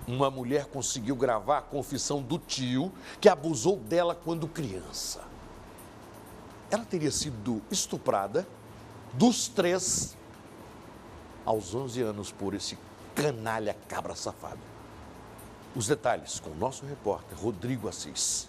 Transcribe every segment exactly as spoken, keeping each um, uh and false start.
Uma mulher conseguiu gravar a confissão do tio que abusou dela quando criança. Ela teria sido estuprada dos três aos onze anos por esse canalha cabra safado. Os detalhes com o nosso repórter Rodrigo Assis.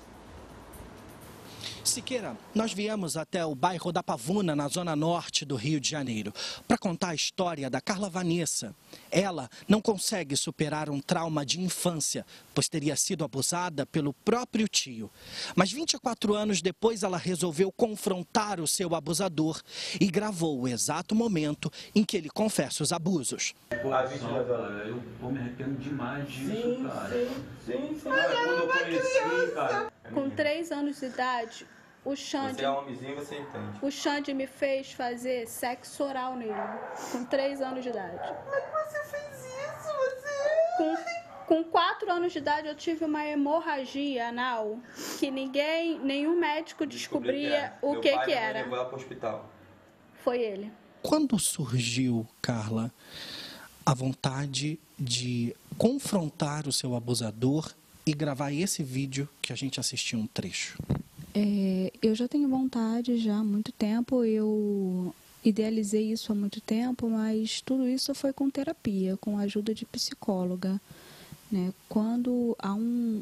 Siqueira, nós viemos até o bairro da Pavuna, na zona norte do Rio de Janeiro, para contar a história da Carla Vanessa. Ela não consegue superar um trauma de infância, pois teria sido abusada pelo próprio tio. Mas vinte e quatro anos depois, ela resolveu confrontar o seu abusador e gravou o exato momento em que ele confessa os abusos. A vítima dela, eu pô, me arrependo demais disso, sim, cara. Sim, sim, sim. Cara, quando eu conheci, cara... Com três anos de idade, o Xande, você é homenzinho, você entende. O Xande me fez fazer sexo oral nele, com três anos de idade. Como é que você fez isso? Você... Com, com quatro anos de idade eu tive uma hemorragia anal que ninguém, nenhum médico descobria que o que Meu pai que era. Me levou ela pro hospital. Foi ele. Quando surgiu, Carla, a vontade de confrontar o seu abusador e gravar esse vídeo que a gente assistiu um trecho? É, eu já tenho vontade já há muito tempo, eu idealizei isso há muito tempo, mas tudo isso foi com terapia, com a ajuda de psicóloga, né? Quando há um...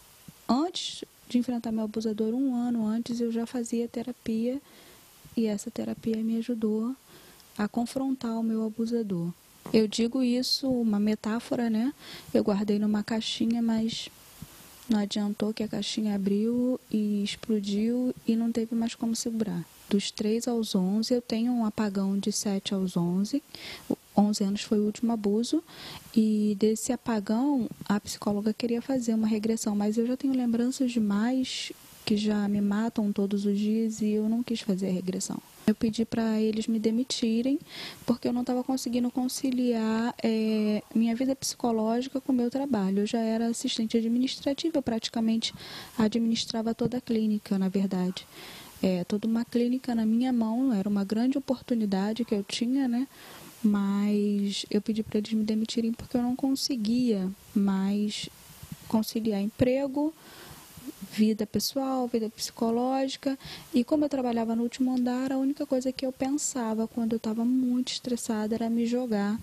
Antes de enfrentar meu abusador, um ano antes, eu já fazia terapia e essa terapia me ajudou a confrontar o meu abusador. Eu digo isso, uma metáfora, né? Eu guardei numa caixinha, mas... não adiantou, que a caixinha abriu e explodiu e não teve mais como segurar. Dos três aos onze, eu tenho um apagão de sete aos onze. onze anos foi o último abuso. E desse apagão, a psicóloga queria fazer uma regressão. Mas eu já tenho lembranças demais que já me matam todos os dias e eu não quis fazer a regressão. Eu pedi para eles me demitirem, porque eu não estava conseguindo conciliar é, minha vida psicológica com o meu trabalho. Eu já era assistente administrativa, eu praticamente administrava toda a clínica, na verdade. É, toda uma clínica na minha mão, era uma grande oportunidade que eu tinha, né? Mas eu pedi para eles me demitirem porque eu não conseguia mais conciliar emprego, vida pessoal, vida psicológica. E como eu trabalhava no último andar, a única coisa que eu pensava quando eu estava muito estressada era me jogar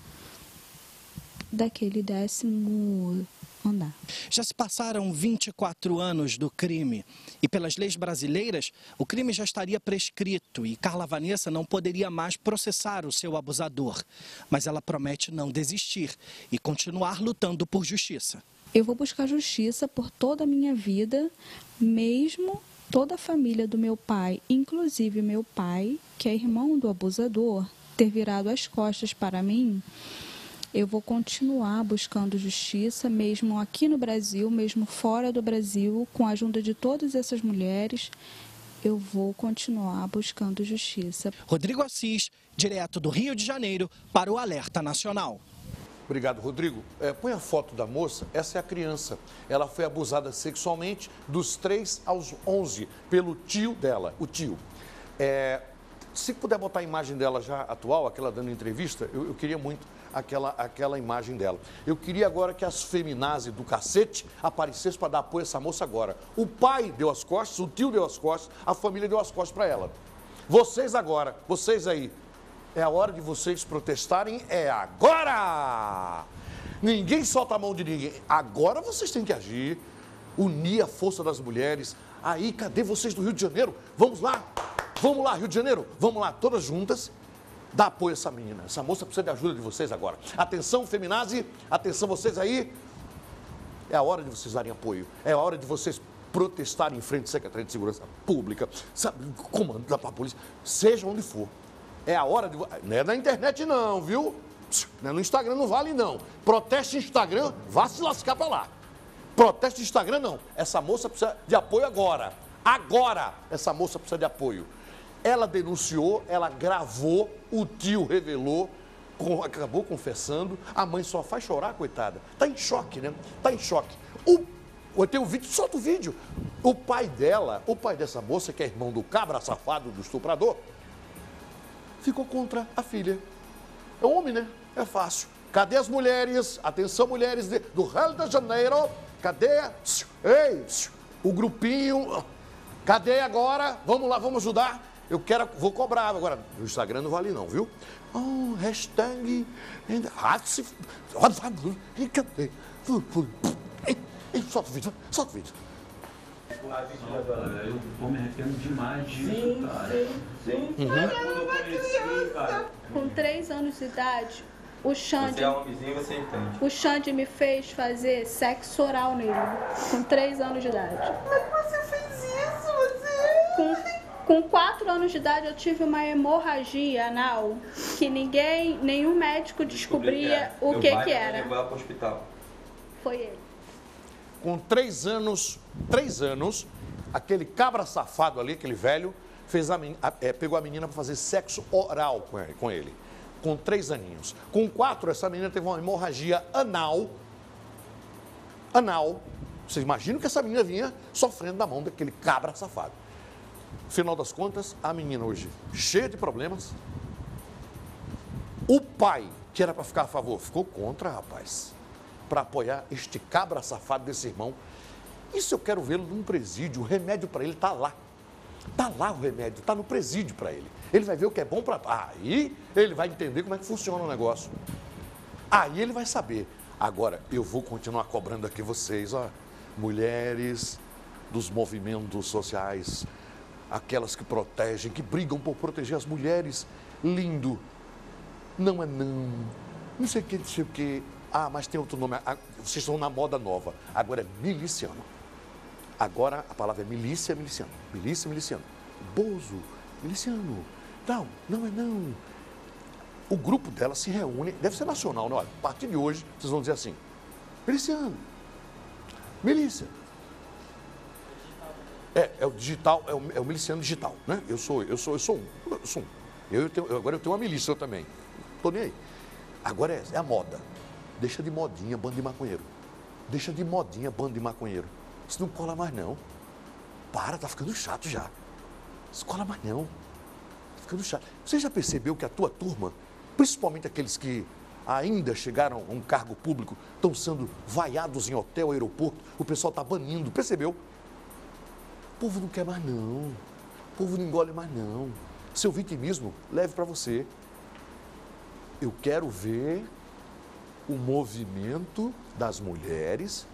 daquele décimo andar. Já se passaram vinte e quatro anos do crime e, pelas leis brasileiras, o crime já estaria prescrito e Carla Vanessa não poderia mais processar o seu abusador. Mas ela promete não desistir e continuar lutando por justiça. Eu vou buscar justiça por toda a minha vida, mesmo toda a família do meu pai, inclusive meu pai, que é irmão do abusador, ter virado as costas para mim. Eu vou continuar buscando justiça, mesmo aqui no Brasil, mesmo fora do Brasil, com a ajuda de todas essas mulheres, eu vou continuar buscando justiça. Rodrigo Assis, direto do Rio de Janeiro, para o Alerta Nacional. Obrigado, Rodrigo. É, põe a foto da moça, essa é a criança. Ela foi abusada sexualmente dos três aos onze pelo tio dela, o tio. É, se puder botar a imagem dela já atual, aquela dando entrevista, eu, eu queria muito aquela, aquela imagem dela. Eu queria agora que as feminazes do cacete aparecessem para dar apoio a essa moça agora. O pai deu as costas, o tio deu as costas, a família deu as costas para ela. Vocês agora, vocês aí, é a hora de vocês protestarem, é agora! Ninguém solta a mão de ninguém. Agora vocês têm que agir, unir a força das mulheres. Aí, cadê vocês do Rio de Janeiro? Vamos lá! Vamos lá, Rio de Janeiro! Vamos lá, todas juntas. Dá apoio a essa menina. Essa moça precisa de ajuda de vocês agora. Atenção, feminazi, atenção vocês aí. É a hora de vocês darem apoio. É a hora de vocês protestarem em frente à Secretaria de Segurança Pública, sabe, comando da polícia, seja onde for. É a hora de... Não é na internet não, viu? Não é no Instagram, não vale não. Proteste no Instagram, vá se lascar pra lá. Proteste no Instagram não. Essa moça precisa de apoio agora. Agora essa moça precisa de apoio. Ela denunciou, ela gravou, o tio revelou, com, acabou confessando. A mãe só faz chorar, coitada. Tá em choque, né? Tá em choque. O, eu tenho um vídeo, solta o vídeo. O pai dela, o pai dessa moça, que é irmão do cabra safado, do estuprador, ficou contra a filha. É homem, né? É fácil. Cadê as mulheres? Atenção, mulheres de, do Rio de Janeiro. Cadê? Ei, o grupinho. Cadê agora? Vamos lá, vamos ajudar. Eu quero, vou cobrar. Agora, no Instagram não vale não, viu? Oh, hashtag... Solta o vídeo, solta o vídeo. Eu tô me arrependo demais disso, Sim, cara. sim, sim. Quando eu conheci, cara. Com três anos de idade, o Xande, Você é homenzinho, você entende. o Xande me fez fazer sexo oral nele. Com três anos de idade. Mas você fez isso, você... Com, com quatro anos de idade, eu tive uma hemorragia anal que ninguém, nenhum médico descobria o que que era. Levar para o hospital. Foi ele. Com três anos, três anos, aquele cabra safado ali, aquele velho, fez a, men- a- é, pegou a menina para fazer sexo oral com ele, com ele. Com três aninhos. Com quatro, essa menina teve uma hemorragia anal. Anal. Vocês imaginam que essa menina vinha sofrendo da mão daquele cabra safado. Final das contas, a menina hoje cheia de problemas. O pai, que era para ficar a favor, ficou contra, rapaz. Para apoiar este cabra safado desse irmão. Isso eu quero vê-lo num presídio. O remédio para ele está lá. Está lá o remédio, está no presídio para ele. Ele vai ver o que é bom para... Aí ele vai entender como é que funciona o negócio. Aí ele vai saber. Agora, eu vou continuar cobrando aqui vocês, ó. Mulheres dos movimentos sociais, aquelas que protegem, que brigam por proteger as mulheres. Lindo. Não é não. Não sei o que, não sei o que. Ah, mas tem outro nome. Ah, vocês estão na moda nova. Agora é miliciano. Agora a palavra é milícia, miliciano. Milícia, miliciano. Bozo, miliciano. Não, não é não. O grupo dela se reúne, deve ser nacional, não? Olha, a partir de hoje, vocês vão dizer assim, miliciano, milícia. É, é o digital, é o, é o miliciano digital, né? Eu sou, eu sou, eu sou um. Eu sou um. Eu tenho, eu, agora eu tenho uma milícia eu também. Tô nem aí. Agora é, é a moda. Deixa de modinha, bando de maconheiro. Deixa de modinha, bando de maconheiro. Isso não cola mais não. Para, tá ficando chato já. Isso cola mais não. Tá ficando chato. Você já percebeu que a tua turma, principalmente aqueles que ainda chegaram a um cargo público, estão sendo vaiados em hotel, aeroporto, o pessoal está banindo, percebeu? O povo não quer mais não. O povo não engole mais não. Seu vitimismo, leve para você. Eu quero ver o movimento das mulheres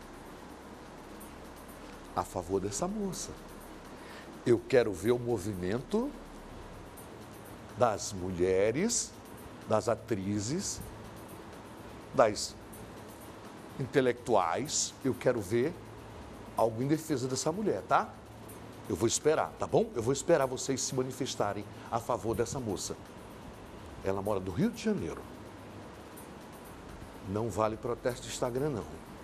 a favor dessa moça. Eu quero ver o movimento das mulheres, das atrizes, das intelectuais. Eu quero ver algo em defesa dessa mulher, tá? Eu vou esperar, tá bom? Eu vou esperar vocês se manifestarem a favor dessa moça. Ela mora do Rio de Janeiro. Não vale protesto do Instagram, não.